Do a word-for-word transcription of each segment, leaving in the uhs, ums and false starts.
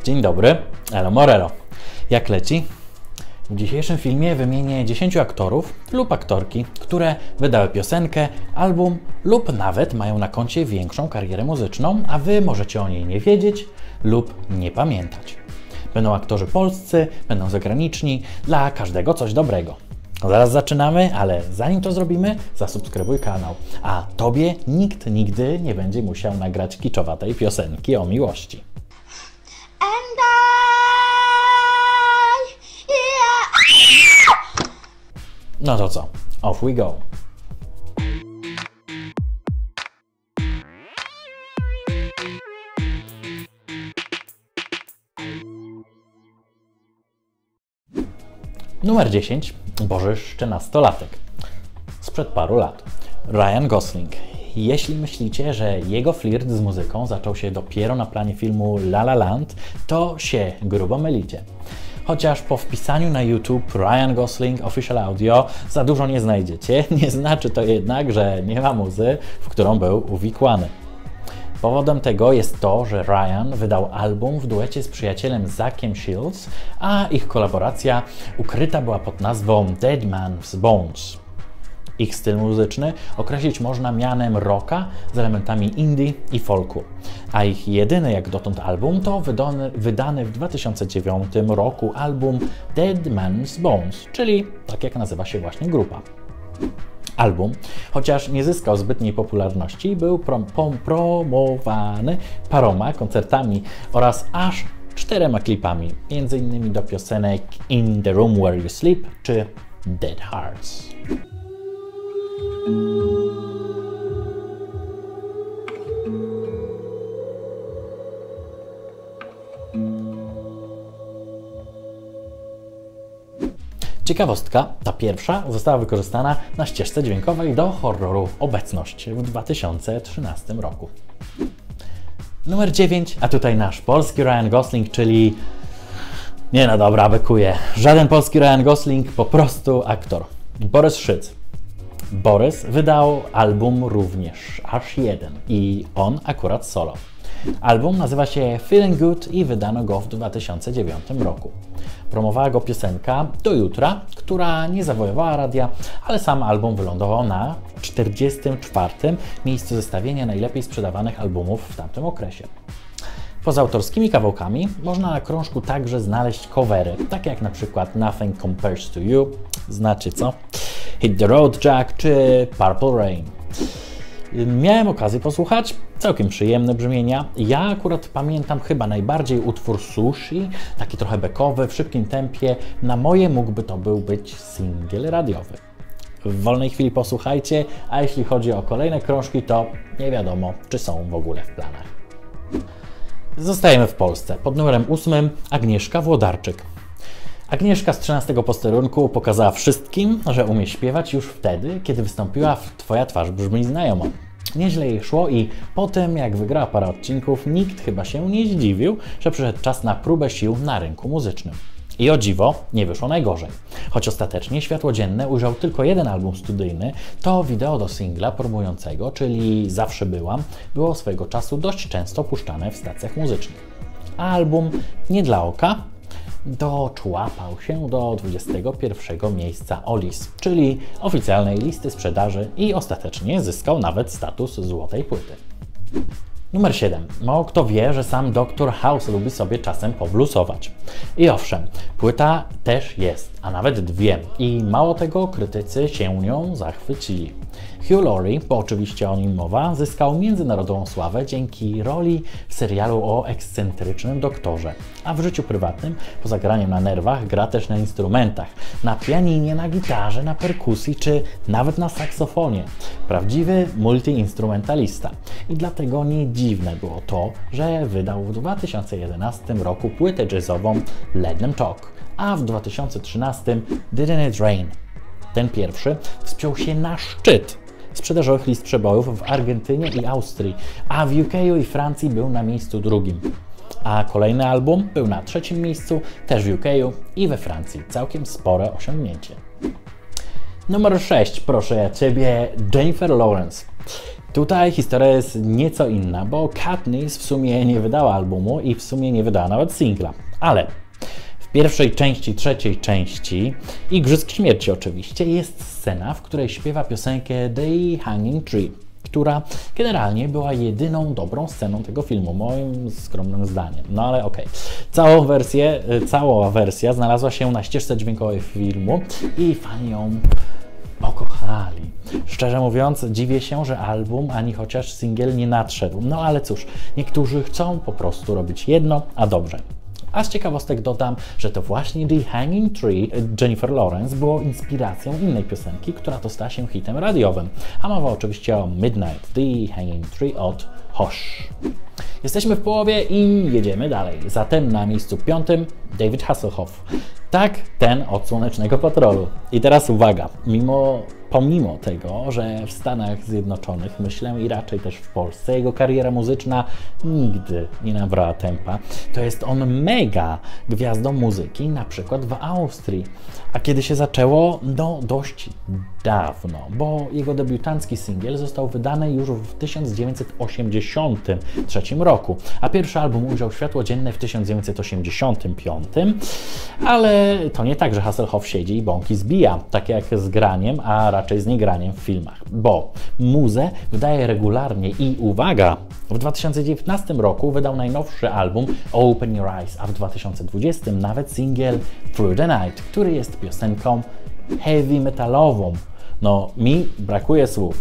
Dzień dobry, Elo Morelo. Jak leci? W dzisiejszym filmie wymienię dziesięciu aktorów lub aktorki, które wydały piosenkę, album lub nawet mają na koncie większą karierę muzyczną, a Wy możecie o niej nie wiedzieć lub nie pamiętać. Będą aktorzy polscy, będą zagraniczni, dla każdego coś dobrego. Zaraz zaczynamy, ale zanim to zrobimy, zasubskrybuj kanał, a Tobie nikt nigdy nie będzie musiał nagrać kiczowatej piosenki o miłości. And I, yeah. No to co? Off we go! Numer dziesięć. Bożyszczy nastolatek. Sprzed paru lat. Ryan Gosling. Jeśli myślicie, że jego flirt z muzyką zaczął się dopiero na planie filmu La La Land, to się grubo mylicie. Chociaż po wpisaniu na YouTube Ryan Gosling Official Audio za dużo nie znajdziecie, nie znaczy to jednak, że nie ma muzy, w którą był uwikłany. Powodem tego jest to, że Ryan wydał album w duecie z przyjacielem Zackiem Shields, a ich kolaboracja ukryta była pod nazwą Dead Man's Bones. Ich styl muzyczny określić można mianem rocka z elementami indie i folku, a ich jedyny jak dotąd album to wydany, wydany w dwa tysiące dziewiątym roku album Dead Man's Bones, czyli tak jak nazywa się właśnie grupa. Album, chociaż nie zyskał zbytniej popularności, był prom prom promowany paroma koncertami oraz aż czterema klipami, między innymi do piosenek In the Room Where You Sleep czy Dead Hearts. Ciekawostka, ta pierwsza została wykorzystana na ścieżce dźwiękowej do horroru Obecność w dwa tysiące trzynastym roku. Numer dziewięć, a tutaj nasz polski Ryan Gosling, czyli... Nie no dobra, bykuję. Żaden polski Ryan Gosling, po prostu aktor. Borys Szyc. Borys wydał album również, aż jeden, i on akurat solo. Album nazywa się Feeling Good i wydano go w dwa tysiące dziewiątym roku. Promowała go piosenka Do Jutra, która nie zawojowała radia, ale sam album wylądował na czterdziestym czwartym miejscu zestawienia najlepiej sprzedawanych albumów w tamtym okresie. Poza autorskimi kawałkami można na krążku także znaleźć covery, takie jak na przykład Nothing Compares to You, znaczy co? Hit the Road Jack czy Purple Rain. Miałem okazję posłuchać, całkiem przyjemne brzmienia. Ja akurat pamiętam chyba najbardziej utwór Sushi, taki trochę bekowy, w szybkim tempie. Na moje mógłby to był być singiel radiowy. W wolnej chwili posłuchajcie, a jeśli chodzi o kolejne krążki, to nie wiadomo, czy są w ogóle w planach. Zostajemy w Polsce. Pod numerem ósmym Agnieszka Włodarczyk. Agnieszka z trzynastego posterunku pokazała wszystkim, że umie śpiewać już wtedy, kiedy wystąpiła w Twoja twarz brzmi znajomo. Nieźle jej szło i po tym, jak wygrała parę odcinków, nikt chyba się nie zdziwił, że przyszedł czas na próbę sił na rynku muzycznym. I o dziwo, nie wyszło najgorzej. Choć ostatecznie światło dzienne ujrzał tylko jeden album studyjny, to wideo do singla promującego, czyli Zawsze Byłam, było swojego czasu dość często puszczane w stacjach muzycznych. A album nie dla oka doczłapał się do dwudziestego pierwszego miejsca Olis, czyli oficjalnej listy sprzedaży, i ostatecznie zyskał nawet status złotej płyty. Numer siedem. Mało kto wie, że sam doktor House lubi sobie czasem poblusować. I owszem, płyta też jest, a nawet dwie. I mało tego, krytycy się nią zachwycili. Hugh Laurie, bo oczywiście o nim mowa, zyskał międzynarodową sławę dzięki roli w serialu o ekscentrycznym doktorze. A w życiu prywatnym, poza graniem na nerwach, gra też na instrumentach. Na pianinie, na gitarze, na perkusji czy nawet na saksofonie. Prawdziwy multiinstrumentalista. I dlatego nie dziwne było to, że wydał w dwa tysiące jedenastym roku płytę jazzową Let Them Talk, a w dwa tysiące trzynastym Didn't It Rain. Ten pierwszy wspiął się na szczyt sprzedażowych list przebojów w Argentynie i Austrii, a w U K i Francji był na miejscu drugim. A kolejny album był na trzecim miejscu, też w U K i we Francji. Całkiem spore osiągnięcie. Numer sześć, proszę ja Ciebie, Jennifer Lawrence. Tutaj historia jest nieco inna, bo Katniss w sumie nie wydała albumu i w sumie nie wydała nawet singla. Ale w pierwszej części, trzeciej części Igrzysk Śmierci oczywiście jest scena, w której śpiewa piosenkę The Hanging Tree, która generalnie była jedyną dobrą sceną tego filmu, moim skromnym zdaniem. No ale okej. Okay. Całą wersję, cała wersja znalazła się na ścieżce dźwiękowej filmu i fani ją pokochali. Szczerze mówiąc, dziwię się, że album ani chociaż singiel nie nadszedł. No ale cóż, niektórzy chcą po prostu robić jedno, a dobrze. A z ciekawostek dodam, że to właśnie The Hanging Tree Jennifer Lawrence było inspiracją innej piosenki, która to stała się hitem radiowym. A mowa oczywiście o Midnight, The Hanging Tree od Hush. Jesteśmy w połowie i jedziemy dalej. Zatem na miejscu piątym David Hasselhoff. Tak, ten od Słonecznego Patrolu. I teraz uwaga, mimo, pomimo tego, że w Stanach Zjednoczonych, myślę i raczej też w Polsce, jego kariera muzyczna nigdy nie nabrała tempa, to jest on mega gwiazdą muzyki, na przykład w Austrii. A kiedy się zaczęło? No dość dawno, bo jego debiutancki singiel został wydany już w tysiąc dziewięćset osiemdziesiątym trzecim roku, a pierwszy album ujrzał światło dzienne w tysiąc dziewięćset osiemdziesiątym piątym, ale to nie tak, że Hasselhoff siedzi i bąki zbija, tak jak z graniem, a raczej z niegraniem w filmach, bo muzę wydaje regularnie i uwaga, w dwa tysiące dziewiętnastym roku wydał najnowszy album Open Your Eyes, a w dwa tysiące dwudziestym nawet singiel Through the Night, który jest piosenką heavy metalową. No, mi brakuje słów.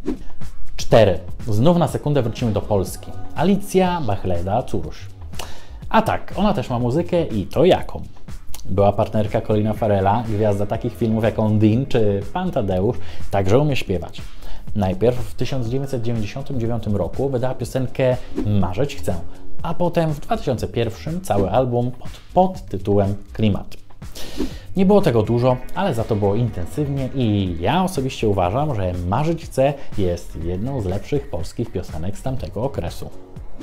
cztery. Znów na sekundę wrócimy do Polski. Alicja Bachleda-Curuś. A tak, ona też ma muzykę i to jaką? Była partnerka Colina Farrella, gwiazda takich filmów jak Ondine czy Pan Tadeusz, także umie śpiewać. Najpierw w tysiąc dziewięćset dziewięćdziesiątym dziewiątym roku wydała piosenkę Marzyć chcę, a potem w dwa tysiące pierwszym cały album pod, pod tytułem Klimat. Nie było tego dużo, ale za to było intensywnie i ja osobiście uważam, że Marzyć chcę jest jedną z lepszych polskich piosenek z tamtego okresu.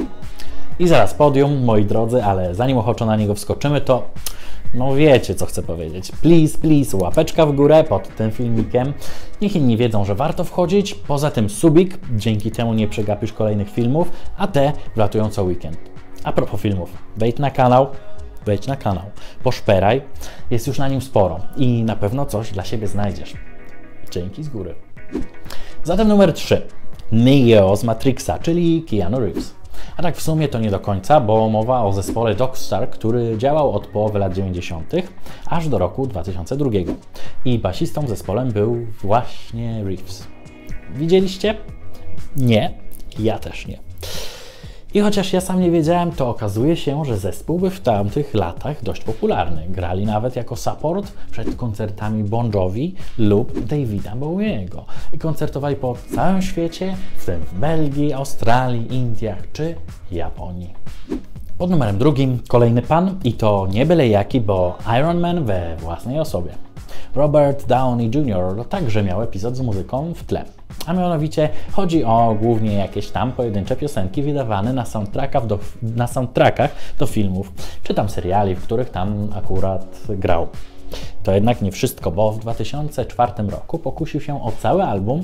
I zaraz podium, moi drodzy, ale zanim ochoczo na niego wskoczymy, to no wiecie, co chcę powiedzieć. Please, please, łapeczka w górę pod tym filmikiem. Niech inni wiedzą, że warto wchodzić. Poza tym subik, dzięki temu nie przegapisz kolejnych filmów, a te wlatują co weekend. A propos filmów, wejdź na kanał, wejdź na kanał, poszperaj, jest już na nim sporo i na pewno coś dla siebie znajdziesz. Dzięki z góry. Zatem numer trzy. Neo z Matrixa, czyli Keanu Reeves. A tak w sumie to nie do końca, bo mowa o zespole Dogstar, który działał od połowy lat dziewięćdziesiątych aż do roku dwa tysiące drugiego. I basistą w zespołem był właśnie Reeves. Widzieliście? Nie, ja też nie. I chociaż ja sam nie wiedziałem, to okazuje się, że zespół był w tamtych latach dość popularny. Grali nawet jako support przed koncertami Bon Jovi lub Davida Bowiego. I koncertowali po całym świecie, w tym w Belgii, Australii, Indiach czy Japonii. Pod numerem drugim kolejny pan i to nie byle jaki, bo Iron Man we własnej osobie. Robert Downey junior także miał epizod z muzyką w tle. A mianowicie chodzi o głównie jakieś tam pojedyncze piosenki wydawane na soundtrackach do, na soundtrackach do filmów, czy tam seriali, w których tam akurat grał. To jednak nie wszystko, bo w dwa tysiące czwartym roku pokusił się o cały album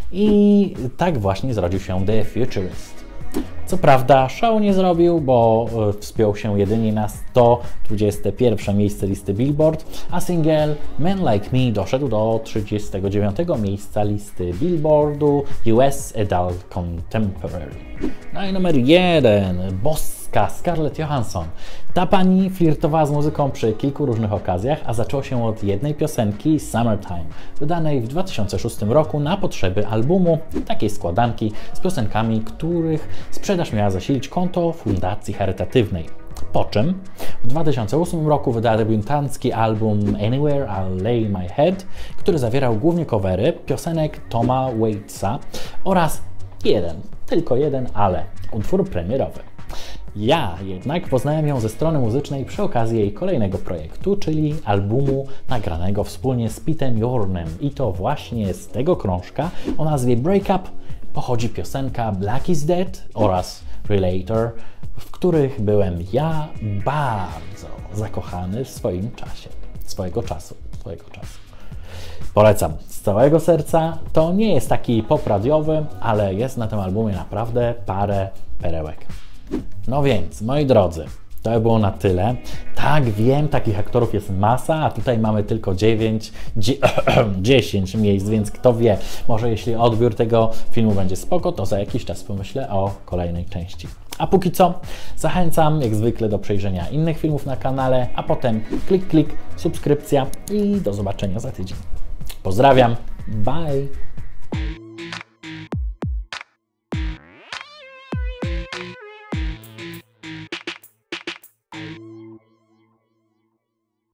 i tak właśnie zrodził się The Futurist. Co prawda show nie zrobił, bo wspiął się jedynie na sto dwudzieste pierwsze miejsce listy Billboard, a singiel Men Like Me doszedł do trzydziestego dziewiątego miejsca listy Billboardu U S Adult Contemporary. No i numer jeden, boska Scarlett Johansson. Ta pani flirtowała z muzyką przy kilku różnych okazjach, a zaczęło się od jednej piosenki Summertime, wydanej w dwa tysiące szóstym roku na potrzeby albumu, takiej składanki z piosenkami, których sprzedaż miała zasilić konto fundacji charytatywnej. Po czym w dwa tysiące ósmym roku wydała debiutancki album Anywhere I'll Lay My Head, który zawierał głównie covery piosenek Toma Waitsa oraz jeden, tylko jeden, ale utwór premierowy. Ja jednak poznałem ją ze strony muzycznej przy okazji jej kolejnego projektu, czyli albumu nagranego wspólnie z Petem Jornem. I to właśnie z tego krążka o nazwie Break Up pochodzi piosenka Black is Dead oraz Relator, w których byłem ja bardzo zakochany w swoim czasie, swojego czasu, swojego czasu. Polecam z całego serca. To nie jest taki pop radiowy, ale jest na tym albumie naprawdę parę perełek. No więc, moi drodzy, to by było na tyle. Tak, wiem, takich aktorów jest masa, a tutaj mamy tylko dziewięć, dziesięć miejsc, więc kto wie, może jeśli odbiór tego filmu będzie spoko, to za jakiś czas pomyślę o kolejnej części. A póki co zachęcam jak zwykle do przejrzenia innych filmów na kanale, a potem klik, klik, subskrypcja i do zobaczenia za tydzień. Pozdrawiam, bye!